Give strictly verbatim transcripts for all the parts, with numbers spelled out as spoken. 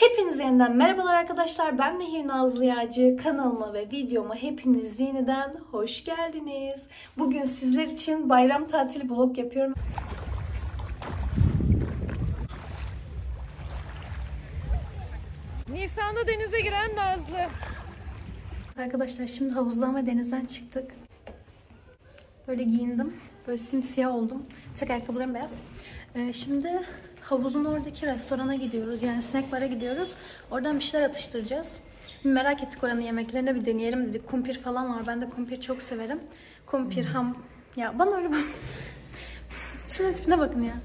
Hepinize yeniden merhabalar arkadaşlar. Ben Nehir Nazlı Yağcı. Kanalıma ve videoma hepiniz yeniden hoş geldiniz. Bugün sizler için bayram tatili vlog yapıyorum. Nisan'da denize giren Nazlı. Arkadaşlar şimdi havuzdan ve denizden çıktık. Böyle giyindim. Böyle simsiyah oldum. Tek ayakkabılarım beyaz. Ee, şimdi havuzun oradaki restorana gidiyoruz. Yani snack bar'a gidiyoruz. Oradan bir şeyler atıştıracağız. Merak ettik oranın yemeklerini bir deneyelim dedik. Kumpir falan var. Ben de kumpir çok severim. Kumpir, ham... Ya bana öyle bak. Şunun tipine bakın ya.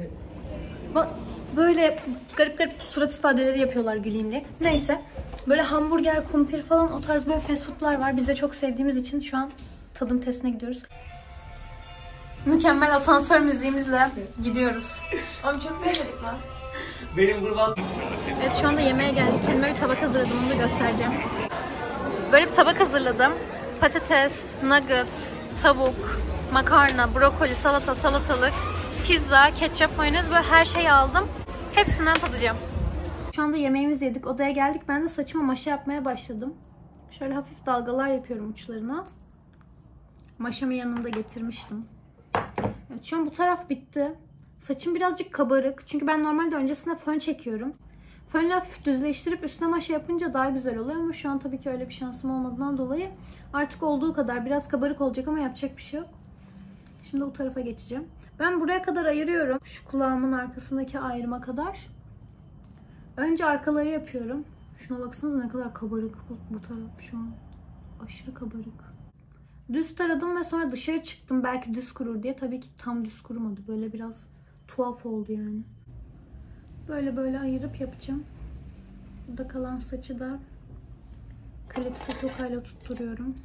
Böyle garip garip surat ifadeleri yapıyorlar güleyim diye. Neyse. Böyle hamburger, kumpir falan o tarz böyle fast foodlar var. Biz de çok sevdiğimiz için şu an tadım testine gidiyoruz. Mükemmel asansör müziğimizle gidiyoruz. Abi çok beğenmedik lan. Benim kurban... Evet şu anda yemeğe geldik. Kendime bir tabak hazırladım. Onu da göstereceğim. Böyle bir tabak hazırladım. Patates, nugget, tavuk, makarna, brokoli, salata, salatalık, pizza, ketçap, mayonez böyle her şeyi aldım. Hepsinden tadacağım. Şu anda yemeğimizi yedik. Odaya geldik. Ben de saçıma maşa yapmaya başladım. Şöyle hafif dalgalar yapıyorum uçlarına. Maşamı yanımda getirmiştim. Evet şu an bu taraf bitti. Saçım birazcık kabarık. Çünkü ben normalde öncesinde fön çekiyorum. Fönle hafif düzleştirip üstüne maşa yapınca daha güzel oluyor ama şu an tabii ki öyle bir şansım olmadığından dolayı artık olduğu kadar biraz kabarık olacak ama yapacak bir şey yok. Şimdi bu tarafa geçeceğim. Ben buraya kadar ayırıyorum. Şu kulağımın arkasındaki ayrıma kadar. Önce arkaları yapıyorum. Şuna baksanıza ne kadar kabarık bu, bu taraf şu an. Aşırı kabarık. Düz taradım ve sonra dışarı çıktım. Belki düz kurur diye. Tabii ki tam düz kurumadı. Böyle biraz tuhaf oldu yani. Böyle böyle ayırıp yapacağım. Burada kalan saçı da klipse tokayla tutturuyorum.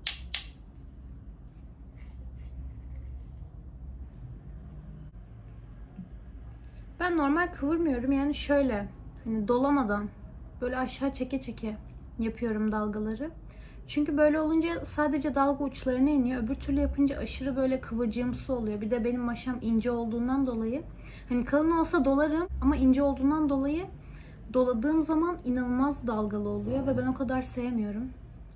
Ben normal kıvırmıyorum. Yani şöyle hani dolamadan böyle aşağı çeke çeke yapıyorum dalgaları. Çünkü böyle olunca sadece dalga uçlarına iniyor. Öbür türlü yapınca aşırı böyle kıvırcığımsı oluyor. Bir de benim maşam ince olduğundan dolayı. Hani kalın olsa dolarım ama ince olduğundan dolayı doladığım zaman inanılmaz dalgalı oluyor. Ve ben o kadar sevmiyorum.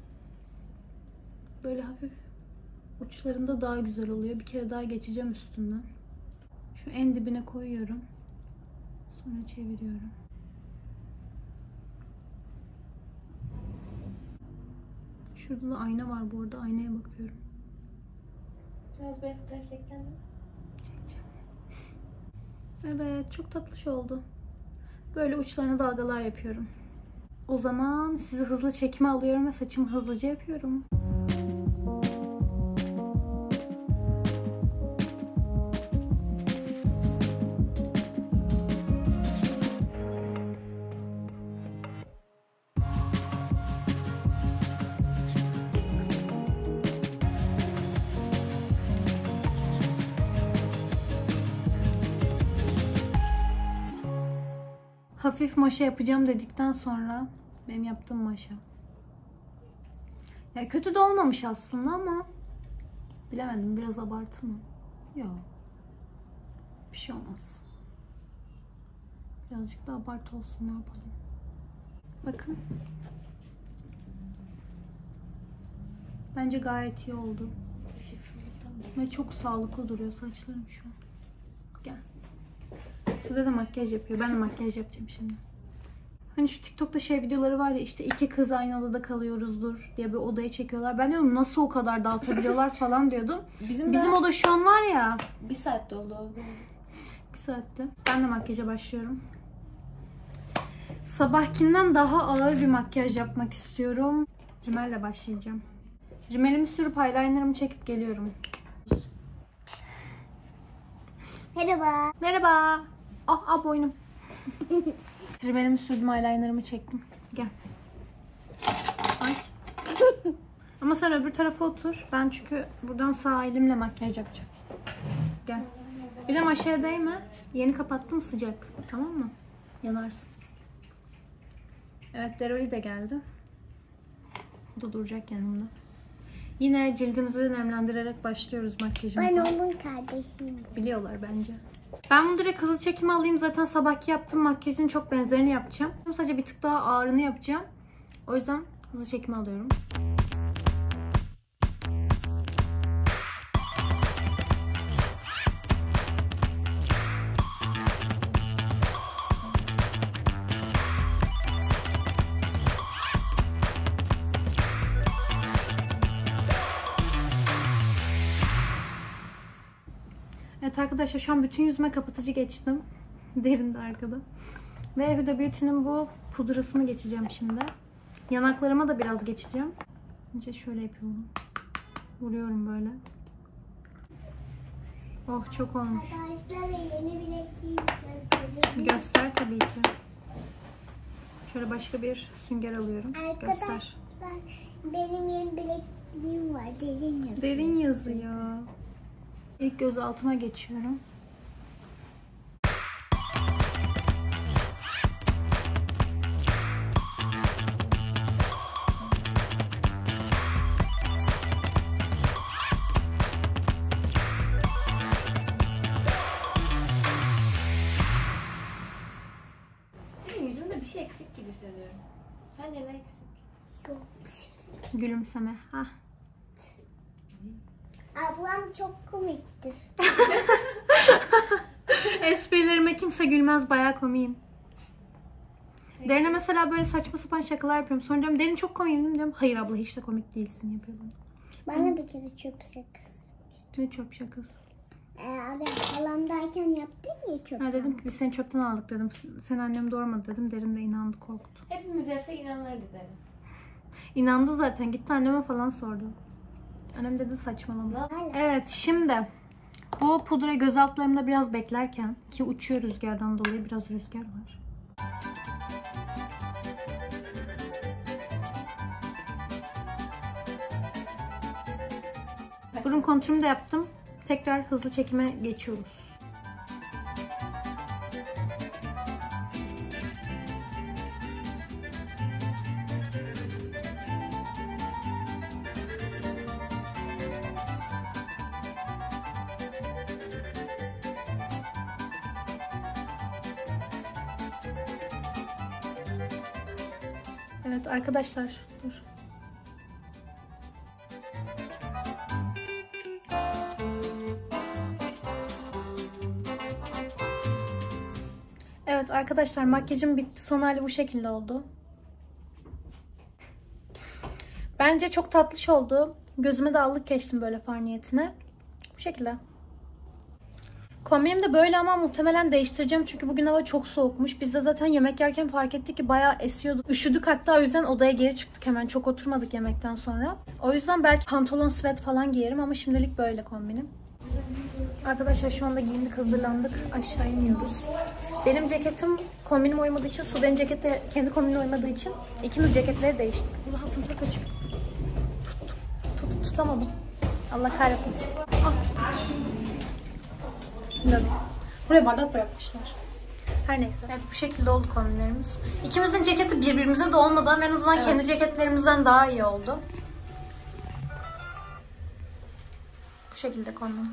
Böyle hafif uçlarında daha güzel oluyor. Bir kere daha geçeceğim üstünden. Şu en dibine koyuyorum. Sonra çeviriyorum. Şurada da ayna var bu arada. Aynaya bakıyorum. Biraz böyle fotoğraf çekeceksin mi? Çekeceğim. Evet. Çok tatlış oldu. Böyle uçlarına dalgalar yapıyorum. O zaman sizi hızlı çekime alıyorum ve saçımı hızlıca yapıyorum. Hafif maşa yapacağım dedikten sonra benim yaptığım maşa. Ya kötü de olmamış aslında ama bilemedim, biraz abartı mı? Yok. Bir şey olmaz. Birazcık da abartı olsun, ne yapalım. Bakın. Bence gayet iyi oldu. Ve çok sağlıklı duruyor saçlarım şu an. Gel. Suda da makyaj yapıyor. Ben de makyaj yapacağım şimdi. Hani şu TikTok'ta şey videoları var ya, işte iki kız aynı odada kalıyoruzdur diye bir odayı çekiyorlar. Ben diyorum nasıl o kadar dağıtabiliyorlar falan diyordum. Bizim Bizim oda şu an var ya. Bir saatte oldu oldu. Bir saatte. Ben de makyaja başlıyorum. Sabahkinden daha ağır bir makyaj yapmak istiyorum. Rimelle başlayacağım. Rimelimi sürüp eyelinerımı çekip geliyorum. Merhaba. Merhaba. Ah ah boynum. Rimelimi sürdüm, eyelinerımı çektim. Gel. Ay. Ama sen öbür tarafa otur. Ben çünkü buradan sağ elimle makyaj yapacağım. Gel. Bir de maşaya değme. Yeni kapattım, sıcak. Tamam mı? Yanarsın. Evet, Deroli de geldi. O da duracak yanımda. Yine cildimizi nemlendirerek başlıyoruz makyajımıza. Ben onun kardeşiyim. Biliyorlar bence. Ben bunu direkt hızlı çekime alayım. Zaten sabahki yaptığım makyajın çok benzerini yapacağım. Sadece bir tık daha ağırını yapacağım. O yüzden hızlı çekime alıyorum. Evet arkadaşlar, şu an bütün yüzüme kapatıcı geçtim. Derin de arkada. Ve Huda Beauty'nin bu pudrasını geçeceğim şimdi. Yanaklarıma da biraz geçeceğim. Önce şöyle yapıyorum. Vuruyorum böyle. Oh, çok olmuş. Arkadaşlar yeni bilekliği göstereyim. Göster tabii ki. Şöyle başka bir sünger alıyorum. Arkadaşlar Göster. benim yeni bilekliğim var. Derin yazıyor. Derin yazıyor. İlk göz altıma geçiyorum. Benim yüzümde bir şey eksik gibi hissediyorum. Sence ne eksik? Çok. Gülümseme. Hah. Ablam çok komiktir. Esprilerime kimse gülmez, bayağı komiyim. Derin'e mesela böyle saçma sapan şakalar yapıyorum. Sonra diyorum Derin çok komiyim diyorum. Hayır abla, hiç de komik değilsin yapıyorum. Bana bir kere çöp şakası. Ne çöp şakası? Ee, abi halamdayken yaptın ya çöp. Ha, dedim ki biz seni çöpten aldık dedim. Sen annem doğurmadı dedim. Derin de inandı, korktu. Hepimiz yapsak inanırdı derim. İnandı zaten. Gitti anneme falan sordu. Annem dedi saçmalama. Hala. Evet, şimdi bu pudra göz altlarımda biraz beklerken, ki uçuyor rüzgardan dolayı, biraz rüzgar var. Burun kontürümü de yaptım. Tekrar hızlı çekime geçiyoruz. Evet arkadaşlar, dur. Evet arkadaşlar, makyajım bitti. Son hali bu şekilde oldu. Bence çok tatlış oldu. Gözüme de allık geçtim böyle far niyetine. Bu şekilde. Kombinim de böyle ama muhtemelen değiştireceğim çünkü bugün hava çok soğukmuş. Biz de zaten yemek yerken fark ettik ki bayağı esiyordu. Üşüdük hatta, o yüzden odaya geri çıktık hemen. Çok oturmadık yemekten sonra. O yüzden belki pantolon, sweat falan giyerim ama şimdilik böyle kombinim. Arkadaşlar şu anda giyindik, hazırlandık. Aşağı iniyoruz. Benim ceketim kombinim uymadığı için, Sude'nin ceketi de kendi kombinine uymadığı için ikimiz ceketleri değiştik. Bu da hatırıza kaçıyor. Tut, tut, tutamadım. Allah kahretmesin. Ah. Buraya bardak bırakmışlar. Her neyse. Evet, bu şekilde oldu kombinlerimiz. İkimizin ceketi birbirimize de olmadı ama en azından evet, kendi ceketlerimizden daha iyi oldu. Bu şekilde kombin.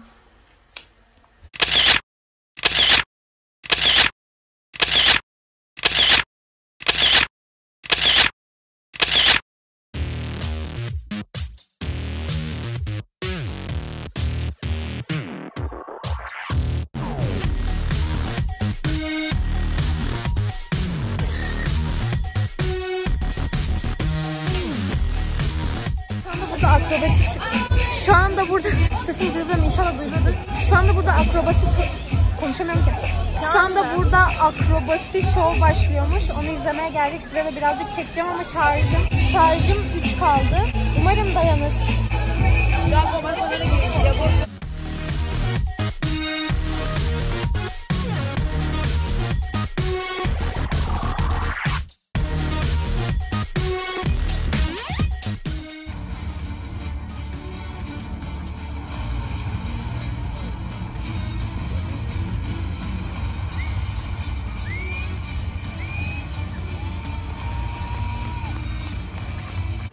Akrobasi şu anda burada sesimi duyuluyor, inşallah duyuluyordur. Şu anda burada akrobasi konuşamıyorum ki. Şu anda burada akrobasi show başlıyormuş. Onu izlemeye geldik. Size de birazcık çekeceğim ama şarjım şarjım üç kaldı. Umarım dayanır.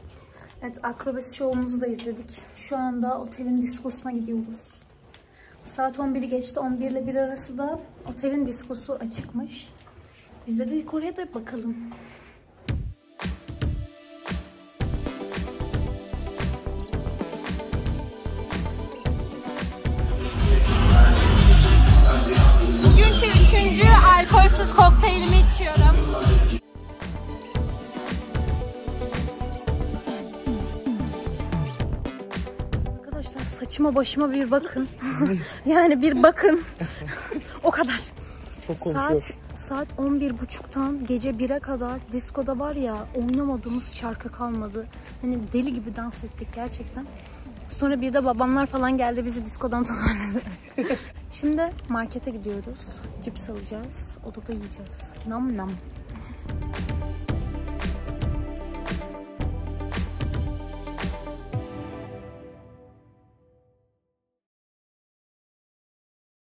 Evet, akrobasi şovumuzu da izledik. Şu anda otelin diskosuna gidiyoruz. Saat on biri geçti. on bir ile bir arası da otelin diskosu açıkmış. Biz de dedik oraya da bakalım. Bugünkü üçüncü alkolsüz kokteylimi içiyorum. Arkadaşlar saçıma başıma bir bakın. Yani bir bakın. O kadar. Çok konuşuyor. Saat, saat on bir buçuktan gece bire kadar diskoda var ya, oynamadığımız şarkı kalmadı. Hani deli gibi dans ettik gerçekten. Sonra bir de babamlar falan geldi, bizi diskodan toparladı. Şimdi markete gidiyoruz. Cips alacağız. Odada yiyeceğiz. Nam nam.